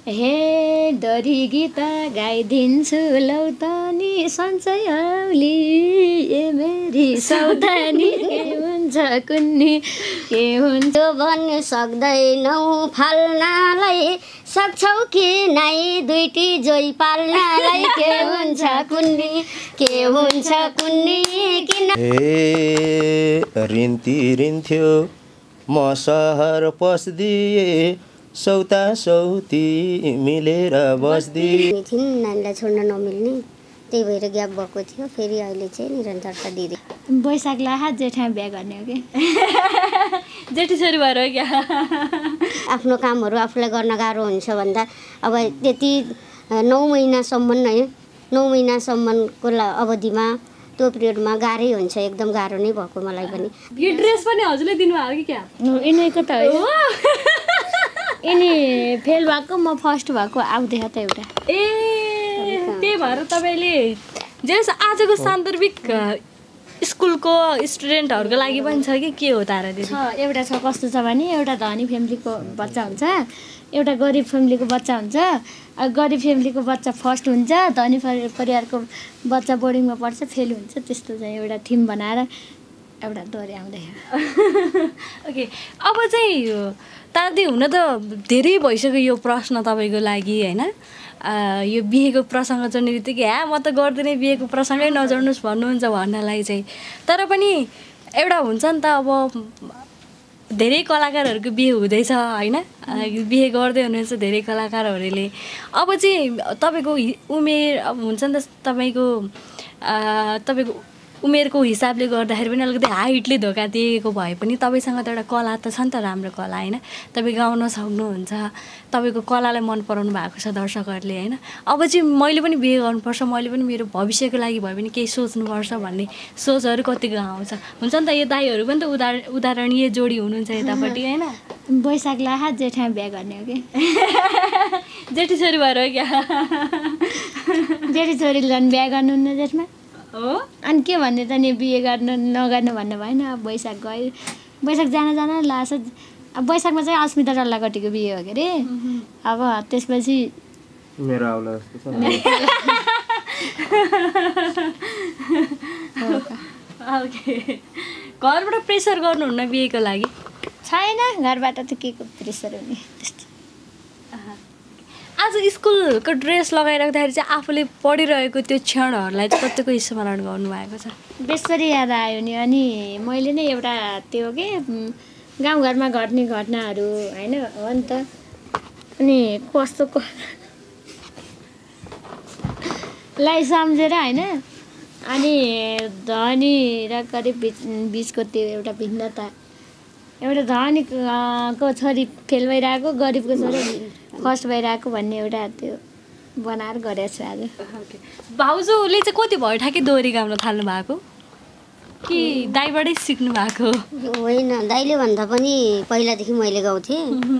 हे डरी गीत गाइदिन्छु लौ त नि सन्चै औली ए मेरी सौदानी के हुन्छ कुन्नी के हुन्छ भन्नु सक्दैनौ फाल्नलाई सक्छौ कि नै दुईटी जोइ पाल्नलाई के हुन्छ कुन्नी किन रिन्ती रिन्थ्यो म सहर पस्दिए सौता सौती मिलेर बस्दिए नानीलाई छोड्न नमिल्ने त्यही भएर ग्याप भएको थियो फेरि अहिले चाहिँ निरन्तरता दिँदै वैशाखलाई हात जेठा बिहा गर्ने हो कि जेठी छोरी भएर हो क्या आफ्नो कामहरू आफूलाई गर्न गाह्रो हुन्छ भन्दा अब त्यति 9 महिनासम्म है 9 महिनासम्मको अवधिमा त्यो पिरियडमा गाह्रै हुन्छ एकदम गाह्रो नै भएको मलाई पनि यो ड्रेस पनि हजुरले दिनुभयो कि क्या यिनीको त यिनी फेल भएको म फर्स्ट भएको आउँदै त एउटा त्यही भएर तपाईँले जेस आजको सान्दर्भिक स्कुलको स्टुडेन्टहरूको लागि पनि छ कि के हो तारा दिदी एउटा छ कस्तो छ भने एउटा धनी फ्यामिलीको बच्चा हुन्छ एउटा गरिब फ्यामिलीको बच्चा हुन्छ गरिब फ्यामिलीको बच्चा फर्स्ट हुन्छ धनी परिवारको बच्चा बोर्डिङमा पढ्छ फेल हुन्छ त्यस्तो चाहिँ एउटा थिम बनाएर एउटा दोहोरी आउँदै ओके अब चाहिँ तादी हुन त धेरै भइसक्यो यो प्रश्न तपाईँको लागि होइन यो बिहेको प्रसङ्ग जोड्ने बित्तिकै म त गर्दिनँ बिहेको प्रसङ्गै नजोड्नुहोस् भन्नुहुन्छ भन्नलाई चाहिँ तर पनि एउटा हुन्छ नि त अब धेरै कलाकारहरूको बिहे हुँदैछ होइन बिहे गर्दै हुनुहुन्छ धेरै कलाकारहरूले अब चाहिँ तपाईँको उमेर अब हुन्छ नि त तपाईँको उमेरको हिसाबले गर्दाखेरि पनि अलिकति हाइटले धोका दिएको भए पनि तपाईँसँग त एउटा कला त छ नि त राम्रो कला होइन तपाईँ गाउन सक्नुहुन्छ तपाईँको कलालाई मन पराउनु भएको छ दर्शकहरूले होइन अब चाहिँ मैले पनि बिहे गर्नुपर्छ मैले पनि मेरो भविष्यको लागि भए पनि केही सोच्नुपर्छ भन्ने सोचहरू कतिको आउँछ हुन्छ नि त यो दाईहरू पनि त उदाहरणीय जोडी हुनुहुन्छ यतापट्टि होइन वैशाखलाई हात जेठा बिहा गर्ने हो कि जेठी छोरी भएर हो क्या जेठी छोरीले झन् बिहा गर्नुहुन्न जेठमा हो अनि के भन्ने त नि बिहे गर्नु नगर्नु भन्नु भएन अब वैशाख गयो वैशाख जान लाग्छ अब वैशाखमा चाहिँ अस्मिता डल्लाकोटीको बिहे हो के अरे अब त्यसपछि मेरो आउला जस्तो ओके घरबाट प्रेसर गर्नुहुन्न बिहेको लागि छैन घरबाट त के को प्रेसर हुने त्यस्तो आज स्कुलको ड्रेस लगाइराख्दाखेरि चाहिँ आफूले पढिरहेको त्यो क्षणहरूलाई चाहिँ कतिको स्मरण गर्नुभएको छ बेसरी याद आयो नि अनि मैले नै एउटा त्यो के गाउँघरमा घट्ने घटनाहरू होइन हो नि त अनि कस्तो लाई सम्झेर होइन अनि धनी र गरिब बिचको त्यो एउटा भिन्नता एउटा धनीको छोरी फेल भइरहेको गरिबको छोरी फर्स्ट भइरहेको भन्ने एउटा त्यो बनाएर गरेको छु आज भाउजूले चाहिँ कति भयो ठ्याक्कै दोहोरी गाउन थाल्नु भएको कि दाइबाटै सिक्नु भएको होइन दाइले भन्दा पनि पहिलादेखि मैले गाउँथेँ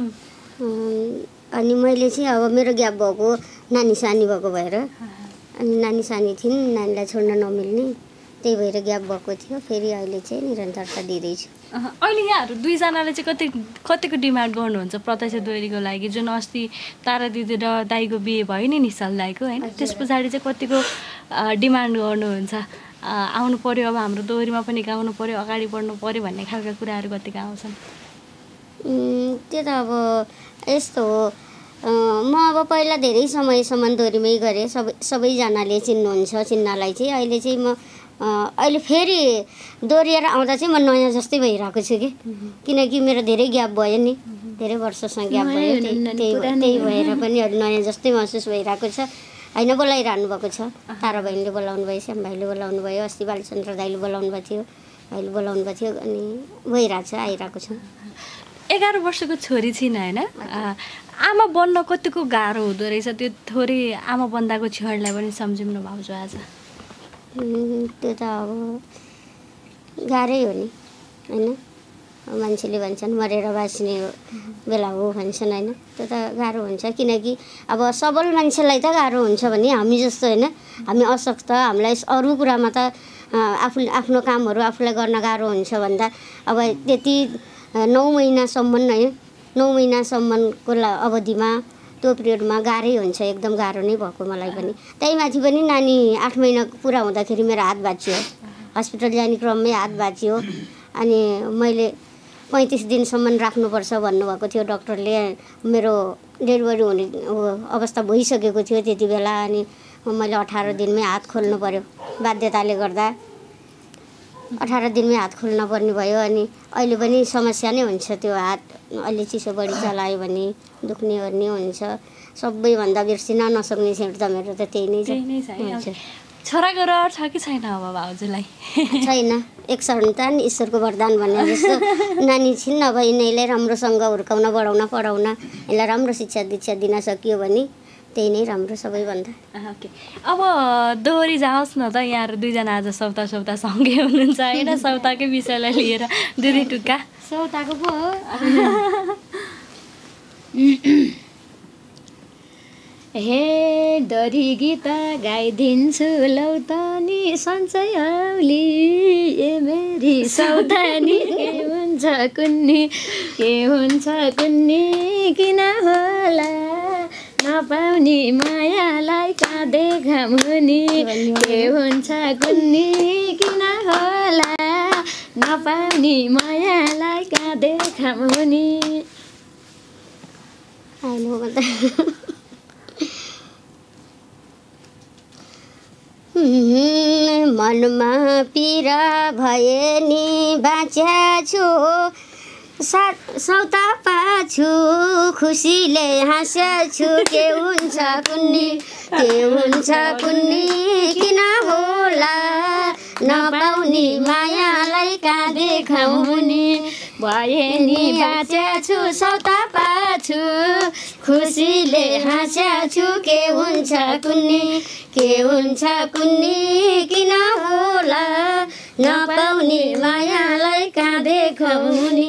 अनि मैले चाहिँ अब मेरो ग्याप भएको नानी सानी भएको भएर अनि नानी सानी थिइन् नानीलाई छोड्न नमिल्ने त्यही भएर ग्याप भएको थियो फेरि अहिले चाहिँ निरन्तरता दिँदैछु अहिले यहाँहरू दुईजनाले चाहिँ कतिको डिमान्ड गर्नुहुन्छ प्रत्यक्ष दोहोरीको लागि जुन अस्ति तारा दिदी र दाईको बिहे भयो नि निश्चल दाईको होइन त्यस पछाडि चाहिँ कतिको डिमान्ड गर्नुहुन्छ आउनु पर्यो अब हाम्रो दोहोरीमा पनि गाउनु पर्यो अगाडि बढ्नु पर्यो भन्ने खालका कुराहरू कतिको आउँछन् त्यो त अब यस्तो हो म अब पहिला धेरै समयसम्म दोहोरीमै गरेँ सबैजनाले चिन्नुहुन्छ चिन्नलाई चाहिँ अहिले चाहिँ म अहिले फेरि दोहोरिएर आउँदा चाहिँ म नयाँ जस्तै भइरहेको छु कि किनकि मेरो धेरै ग्याप भयो नि धेरै वर्षसँग ग्याप भयो त्यही भएर पनि अहिले नयाँ जस्तै महसुस भइरहेको छ होइन बोलाइरहनु भएको छ तारा बहिनीले बोलाउनु भयो श्याम भाइले बोलाउनु भयो अस्ति बालचन्द्र दाइले बोलाउनु भएको थियो भाइले बोलाउनु भएको थियो अनि भइरहेको छ आइरहेको छ 11 वर्षको छोरी छिन् होइन आमा बन्न कतिको गाह्रो हुँदो रहेछ त्यो थोरै आमा बन्दाको क्षणलाई पनि सम्झिनु भाउजू आज त्यो त अब गाह्रै हो नि होइन मान्छेले भन्छन् मरेर बाँच्ने बेला हो भन्छन् होइन त्यो त गाह्रो हुन्छ किनकि अब सबल मान्छेलाई त गाह्रो हुन्छ भने हामी जस्तो होइन हामी अशक्त हामीलाई अरू कुरामा त आफ्नो कामहरू आफूलाई गर्न गाह्रो हुन्छ भन्दा अब त्यति 9 महिनासम्म है 9 महिनासम्मको अवधिमा त्यो पिरियडमा गाह्रै हुन्छ, एकदम गाह्रो नै भएको मलाई पनि। त्यही माथि पनि नानी 8 महिना पुरा हुँदाखेरि मेरो हात भाँचियो, हस्पिटल जाने क्रममै हात भाँचियो। अनि मैले 35 दिनसम्म राख्नुपर्छ भन्नुभएको थियो डक्टरले। मेरो डेलिभरी हुने अवस्था भइसकेको थियो त्यति बेला। अनि मैले 18 दिनमै हात खोल्नु पर्यो, बाध्यताले गर्दा 18 दिनमै हात खोल्न पर्ने भयो। अनि अहिले पनि समस्या नै हुन्छ, त्यो हात अलि चिसो बढी चलायो भने दुख्ने ओर्ने हुन्छ। सबैभन्दा बिर्सिन नसक्ने क्षण त मेरो त त्यही नै छ। छोराको रहर छ कि छैन अब भाउजूलाई? छैन, एक सन्तान ईश्वरको वरदान भन्ने जस्तो नानी छिन्। अब यिनीलाई राम्रोसँग हुर्काउन बढाउन पढाउन यसलाई राम्रो शिक्षा दीक्षा दिन सकियो भने त्यही नै राम्रो सबैभन्दा। ओके, अब दोहोरी जाओस् न त। यहाँ दुईजना आज सौता सँगै हुनुहुन्छ होइन? सौताकै विषयलाई लिएर दुई टुक्का। सौताको पो हो। हे डरी गीत गाइदिन्छु लौतानी सन्चै औली, ए मेरी सौतानी के हुन्छ कुन्नी, के हुन्छ कुन्नी किन होला नपाउने मायालाई काँधे घाम हुने, के हुन्छ कुन्नी किन होला नपाउने मायालाई काँधे घाम हुने। मनमा पीडा भए नि बाँच्या छु, सौता पाछु खुसीले हाँस्या छु, के हुन्छ कुन्नी, के हुन्छ कुन्नी किन होला नपाउने मायालाई काँधे खुवाउने, भए नि बाँच्या छु सौता पाछु खुसीले हाँस्या छु, के हुन्छ कुन्नी, के हुन्छ कुन्नी किन होला नपाउने मायालाई काँधे खुवाउने।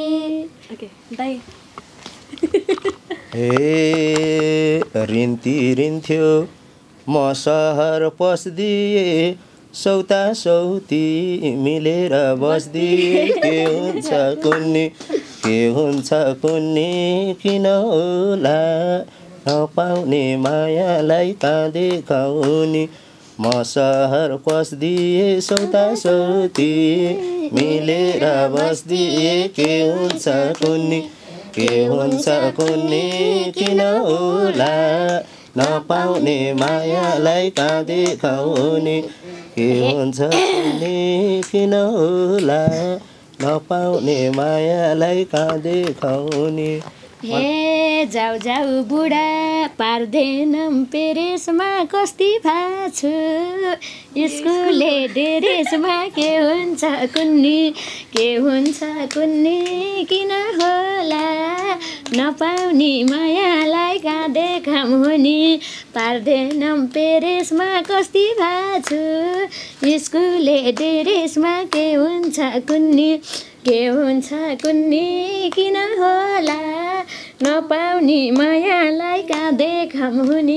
ए रिन्ती रिन्थ्यो म सहर पस्दिए, सौता सौती मिलेर बस्दिए, के हुन्छ कुन्नी, के हुन्छ कुन्नी किन होला नपाउने मायालाई काँधे खुवाउने। म सहर पस्दिए सौता सौती मिलेर बस्दिए, के हुन्छ कुन्नी, के हुन्छ कुन्नी किन होला नपाउने मायालाई काँधे खुवाउने, के हुन्छ कुन्नी किन होला नपाउने मायालाई काँधे खुवाउने। हे जाऊ जाऊ बुढा पार्दैनम पेरेसमा कस्ती फाछु, स्कुले डेरेसमा के हुन्छ कुन्नी, के हुन्छ कुन्नी किन होला नपाउने मायालाई काँधे घाम हुने। पार्दैनम पेरेसमा कस्ती फाछु, स्कुले डेरेसमा के हुन्छ कुन्नी, के हुन्छ कुन्नी किन होला नपाउने मायालाई काँधे घाम हुने।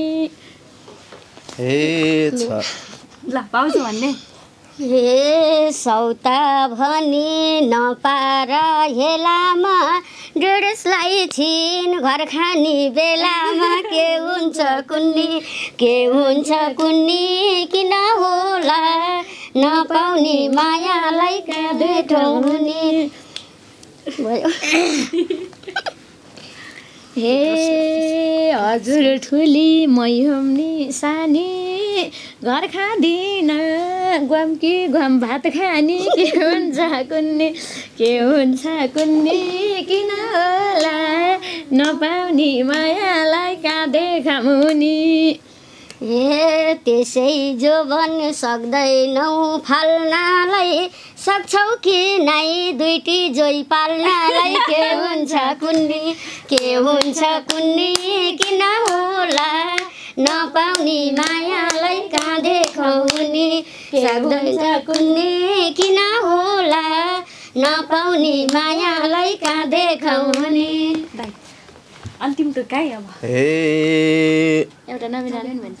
ल पाउँछु भन्ने। हे सौता भनी नपार हेलामा, डेढेसलाई छिन घर खाने बेलामा, के हुन्छ कुन्नी, के हुन्छ कुन्नी किन होला नपाउने मायालाई काँधे खुवाउने। हे हजुर ठुली मै हुम्नी सानी, घर खाँदिन ग्वाम कि ग्वाम भात खाने, के हुन्छ कुन्नी, के हुन्छ कुन्नी किन होला नपाउने मायालाई काँधे घाम हुने। हे त्यसै जो भन्न सक्दैनौ फाल्नलाई, सक्छौ कि नै दुईटी जोइ पाल्नलाई, के हुन्छ कुन्नी, के हुन्छ कुन्नी किन होला नपाउने मायालाई काँधे खुवाउने, सक्दैन कुन्नी किन होला नपाउने मायालाई काँधे खुवाउने। अन्तिम टुक्का है अब। एउटा नमिरा नि भन्छु।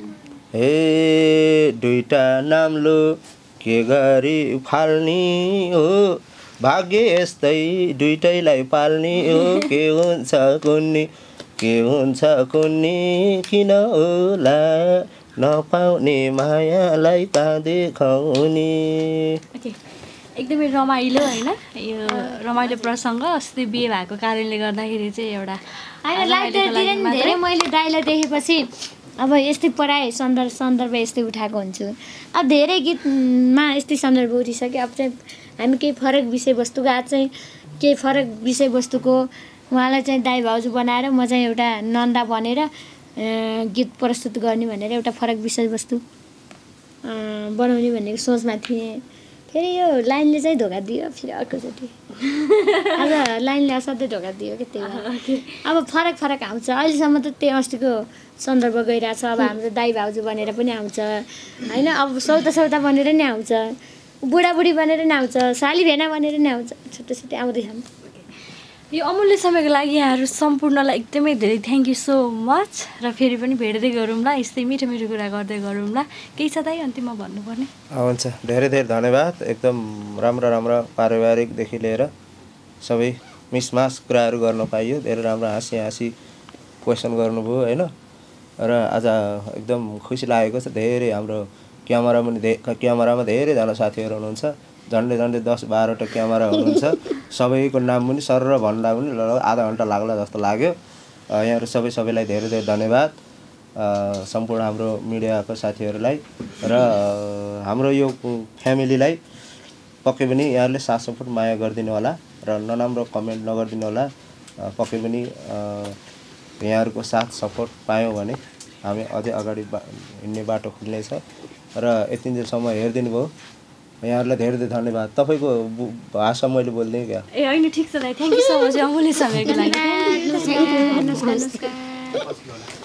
हे दुईटा नाम्लो के गरी फाल्ने हो, भाग्य यस्तै दुईटैलाई पाल्ने हो, के हुन्छ कुन्नी, के हुन्छ कुन्नी किन होला नपाउने मायालाई कहाँ देखाउने। ओके एकदमै रमाइलो होइन यो रमाइलो प्रसङ्ग अस्ति बिहे भएको कारणले गर्दाखेरि चाहिँ एउटा होइन लाइब्रेरीतिर नि धेरै मैले दाइलाई देखेपछि अब यस्तै पढाइ सन्दर्भ यस्तै उठाएको हुन्छु। अब धेरै गीतमा यस्तै सन्दर्भ उठिसक्यो। अब चाहिँ हामी केही फरक विषयवस्तुको आज चाहिँ केही फरक विषयवस्तुको उहाँलाई चाहिँ दाइ भाउजू बनाएर म चाहिँ एउटा नन्दा बनेर गीत प्रस्तुत गर्ने भनेर एउटा फरक विषयवस्तु बनाउने भन्ने सोचमा थिएँ। फेरि यो लाइनले चाहिँ धोका दियो फेरि अर्कोचोटि आज लाइनले असाध्यै धोका दियो कि त्यही भएर अब फरक आउँछ। अहिलेसम्म त त्यही अस्तिको सन्दर्भ गइरहेछ। अब हाम्रो दाइ भाउजू बनेर पनि आउँछ होइन, अब सौता बनेर नि आउँछ, बुढाबुढी बनेर नि आउँछ, साली भेना बनेर नि आउँछ, छुट्टै आउँदैछन्। यो अमूल्य समयको लागि यहाँहरू सम्पूर्णलाई एकदमै धेरै थ्याङ्क यू सो मच र फेरि पनि भेट्दै गरौँला, यस्तै मिठो मिठो कुरा गर्दै गरौँला। केही छ दाइ अन्तिममा भन्नुपर्ने? हुन्छ, धेरै धेरै धन्यवाद। एकदम राम्रो पारिवारिकदेखि लिएर सबै मिसमास कुराहरू गर्न पाइयो। धेरै राम्रो हाँसी क्वेसन गर्नुभयो होइन। र आज एकदम खुसी लागेको छ। धेरै हाम्रो क्यामेरामा धेरैजना साथीहरू हुनुहुन्छ, झन्डै 10-12वटा क्यामेरा हुनुहुन्छ। सबैको नाम पनि सर भन्दा पनि आधा घन्टा लाग्ला जस्तो लाग्यो। यहाँहरू सबैलाई धेरै धेरै धन्यवाद। सम्पूर्ण हाम्रो मिडियाको साथीहरूलाई र हाम्रो यो फ्यामिलीलाई पक्कै पनि यहाँहरूले साथ सपोर्ट माया गरिदिनु होला र नराम्रो कमेन्ट नगरिदिनु होला। पक्कै पनि यहाँहरूको साथ सपोर्ट पायौँ भने हामी अझै अगाडि हिँड्ने बाटो खुल्नेछ। र यतिन्जेलसम्म हेरिदिनु भयो, यहाँहरूलाई धेरै धेरै धन्यवाद। तपाईँको भाषा मैले बोल्दिनँ क्या? ए होइन ठिक छ दाइ, थ्याङ्क यू सो मच अमूल्य समयको लागि।